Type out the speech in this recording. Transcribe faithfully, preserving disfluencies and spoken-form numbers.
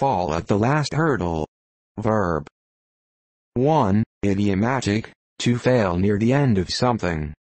fall at the last hurdle. Verb. one. Idiomatic, to fail near the end of something.